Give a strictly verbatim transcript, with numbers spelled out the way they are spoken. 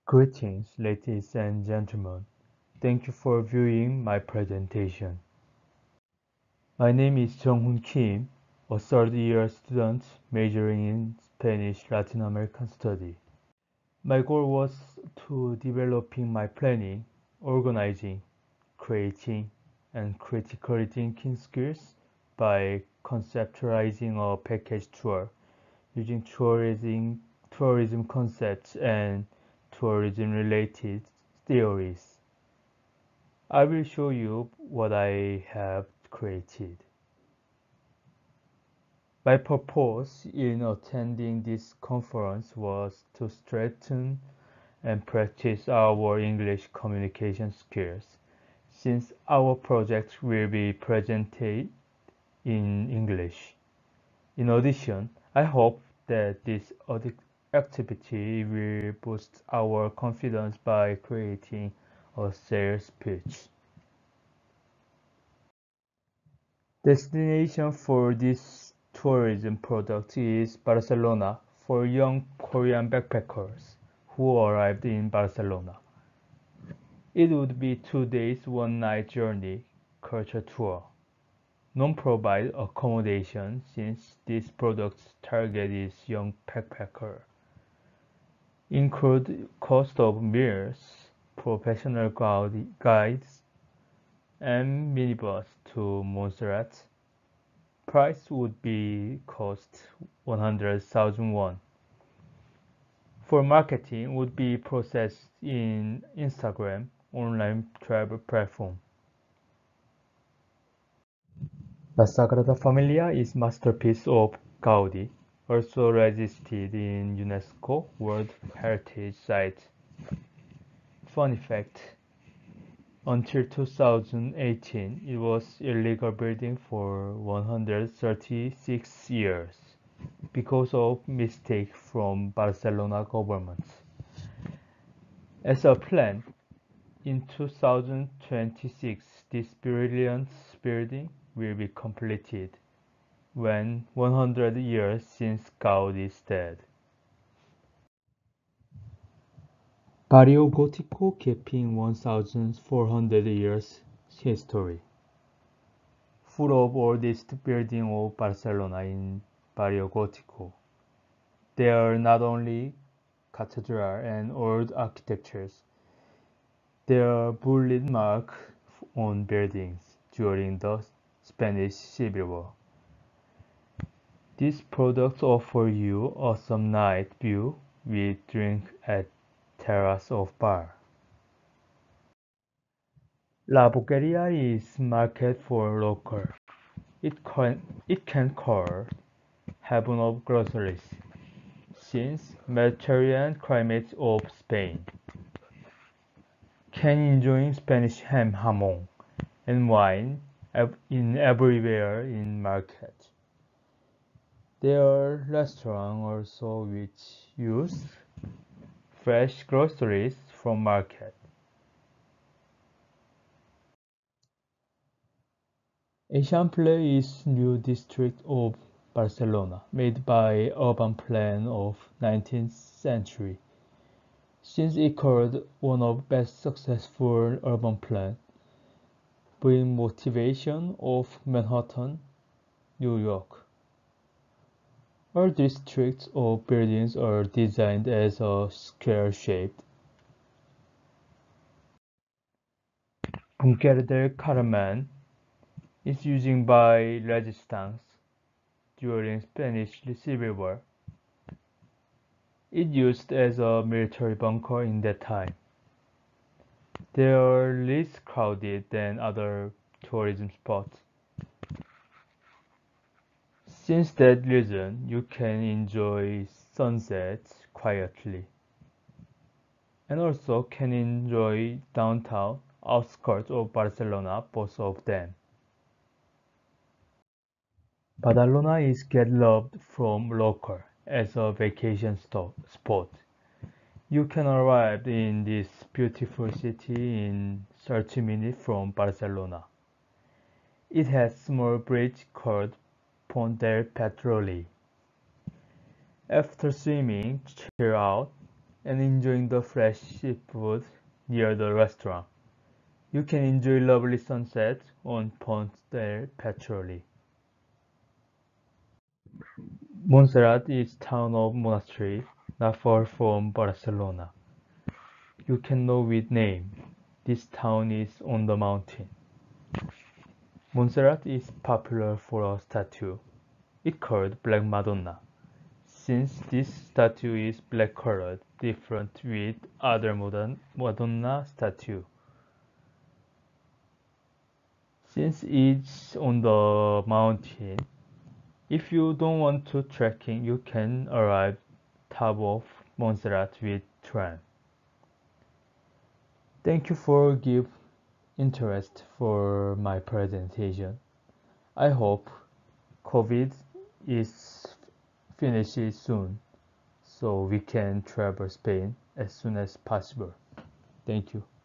Greetings, ladies and gentlemen. Thank you for viewing my presentation. My name is Jung-Hoon Kim, a third-year student majoring in Spanish Latin American study. My goal was to developing my planning, organizing, creating, and critically thinking skills by conceptualizing a package tour using tourism, tourism concepts and tourism-related theories. I will show you what I have created. My purpose in attending this conference was to strengthen and practice our English communication skills, since our project will be presented in English. In addition, I hope that this activity will boost our confidence by creating a sales pitch. Destination for this tourism product is Barcelona for young Korean backpackers who arrived in Barcelona. It would be two days, one night journey culture tour. Non-provide accommodation since this product's target is young backpacker. Include cost of meals, professional guides, and minibus to Montserrat. Price would be cost one hundred thousand won. For marketing would be processed in Instagram online travel platform. La Sagrada Familia is masterpiece of Gaudi, also registered in UNESCO World Heritage Site. Funny fact, until two thousand eighteen, it was illegal building for one hundred thirty-six years because of mistake from Barcelona government. As a plan, in two thousand twenty-six, this brilliant building will be completed when one hundred years since Gaudi's death. Barrio Gótico keeping one thousand four hundred years history. Full of oldest building of Barcelona in Barrio Gótico. There are not only cathedral and old architectures, there are bullet marks on buildings during the Spanish Civil War. These products offer you awesome night view with drink at terrace of bar. La Boqueria is market for local. It can, it can call heaven of groceries, since Mediterranean climate of Spain. Can enjoy Spanish ham jamon and wine in everywhere in market. There are restaurants also which use fresh groceries from market. Eixample is new district of Barcelona, made by urban plan of nineteenth century. Since it called one of best successful urban plan, bring motivation of Manhattan, New York. All districts of buildings are designed as a square shaped. Bunker del Carmen is used by resistance during Spanish Civil War. It used as a military bunker in that time. They are less crowded than other tourism spots. Since that reason, you can enjoy sunsets quietly, and also can enjoy downtown, outskirts of Barcelona, both of them. Badalona is get loved from local as a vacation spot. You can arrive in this beautiful city in thirty minutes from Barcelona. It has small bridge called Pont del Petroli. After swimming, chill out, and enjoying the fresh seafood near the restaurant. You can enjoy lovely sunset on Ponte del Petroli. Montserrat is town of monastery, not far from Barcelona. You can know with name. This town is on the mountain. Montserrat is popular for a statue. It called Black Madonna. Since this statue is black colored, different with other modern Madonna statue. Since it's on the mountain, if you don't want to trekking, you can arrive top of Montserrat with tram. Thank you for give interest for my presentation. I hope COVID is finished soon so we can travel Spain as soon as possible. Thank you.